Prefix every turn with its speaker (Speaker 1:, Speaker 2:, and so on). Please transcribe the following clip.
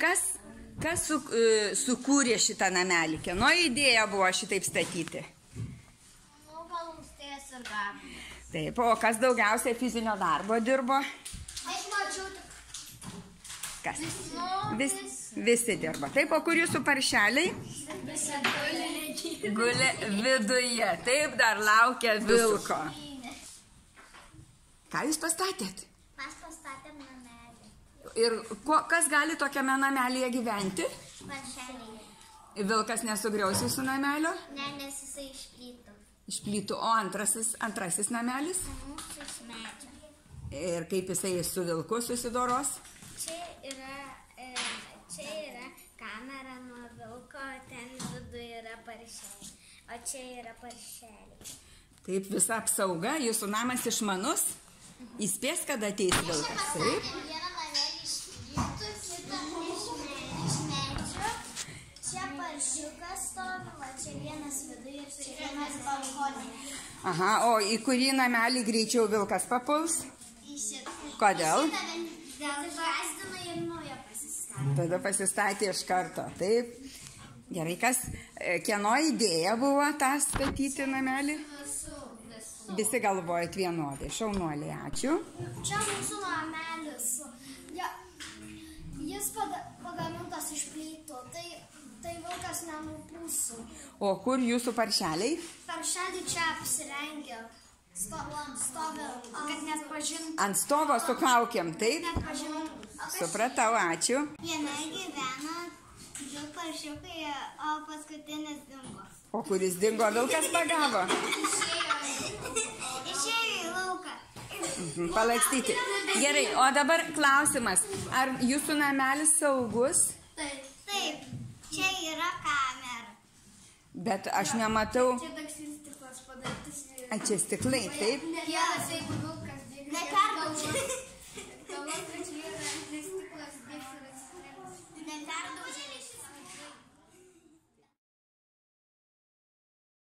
Speaker 1: Kas sukūrė šitą namelį? Kieno idėja buvo šitaip statyti?
Speaker 2: Nu, gal Austėjas ir Gabija.
Speaker 1: Taip, o kas daugiausiai fizinio darbo dirbo?
Speaker 2: Aš mačiau tik.
Speaker 1: Kas?
Speaker 2: Nu,
Speaker 1: Visi dirbo. Taip, o kur jūsų paršeliai? Guli viduje. Taip, dar laukia vilko. Ką jūs pastatėt?
Speaker 2: Mes pastatėm namelį.
Speaker 1: Ir kas gali tokiame namelėje gyventi?
Speaker 2: Paršeliai.
Speaker 1: Vilkas nesugriaus jūsų namelio?
Speaker 2: Ne, nes jisai išplytų.
Speaker 1: Išplytų, o antrasis namelis?
Speaker 2: Mūsų iš medžio.
Speaker 1: Ir kaip jisai su vilku susidoros?
Speaker 2: Čia yra kamera nuo vilko, ten viduje yra paršeliai. O čia yra paršeliai.
Speaker 1: Taip, visa apsauga, jūsų namas išmanus? Įspės, kada ateis vilkas, taip?
Speaker 2: Vieną namelį išplytų, kitą iš medžio. Čia paršiukas stovi, o čia vienas viduje, čia vienas balkonė.
Speaker 1: Aha, o į kurį namelį greičiau vilkas papuls?
Speaker 2: Į šitą.
Speaker 1: Kodėl?
Speaker 2: Dėl gazdina ir naujo pasistatė.
Speaker 1: Tada pasistatė iš karto, taip. Gerai, kieno idėja buvo tą statyti namelį? Visi galvojat vienodai. Šaunuoliai, ačiū.
Speaker 2: Čia mūsų namelis. Jis pagamintas iš plytų. Tai vilkas nenupūsų.
Speaker 1: O kur jūsų paršeliai?
Speaker 2: Paršelį čia apsirengė. Stovi, kad net pažintų.
Speaker 1: Ant stovo su kaukėm, taip?
Speaker 2: Net pažintų.
Speaker 1: Supratau, ačiū.
Speaker 2: Jame gyvena du paršiukai, o paskutinis dingo.
Speaker 1: O kuris dingo, vilkas pagavo?
Speaker 2: Išėjo į lauką.
Speaker 1: Palakstyti. Gerai, o dabar klausimas. Ar jūsų namelis saugus?
Speaker 2: Taip, čia yra kamera.
Speaker 1: Bet aš nematau.
Speaker 2: Čia toks stiklas padarytas.
Speaker 1: Čia stiklai, taip?
Speaker 2: Jeigu